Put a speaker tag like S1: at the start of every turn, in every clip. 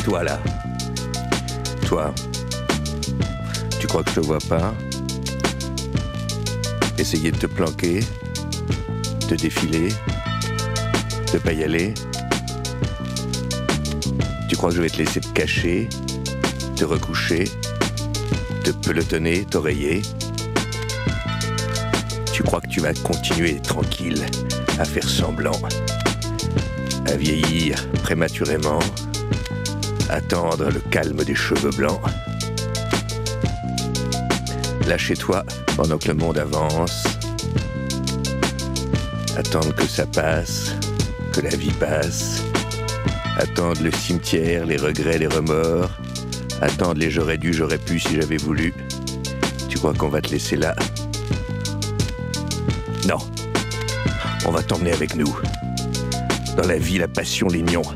S1: Toi là, toi, tu crois que je te vois pas? Essayer de te planquer, te défiler, de pas y aller. Tu crois que je vais te laisser te cacher, te recoucher, te pelotonner, t'oreiller? Tu crois que tu vas continuer tranquille à faire semblant, à vieillir prématurément, attendre le calme des cheveux blancs? Lâcher toi pendant que le monde avance, attendre que ça passe, que la vie passe, attendre le cimetière, les regrets, les remords, attendre les j'aurais dû, j'aurais pu si j'avais voulu. Tu crois qu'on va te laisser là? Non, on va t'emmener avec nous. Dans la vie, la passion, les nions,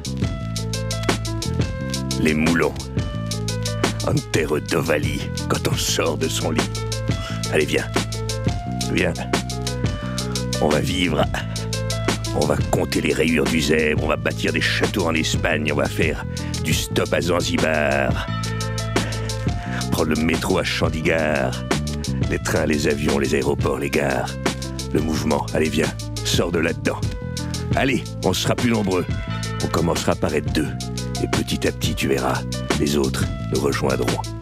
S1: les moulons, en terre d'Ovalie quand on sort de son lit. Allez, viens, viens, on va vivre, on va compter les rayures du zèbre, on va bâtir des châteaux en Espagne, on va faire du stop à Zanzibar, prendre le métro à Chandigarh, les trains, les avions, les aéroports, les gares, le mouvement. Allez, viens, sors de là-dedans. Allez, on sera plus nombreux, on commencera par être deux, et petit à petit, tu verras, les autres nous rejoindront.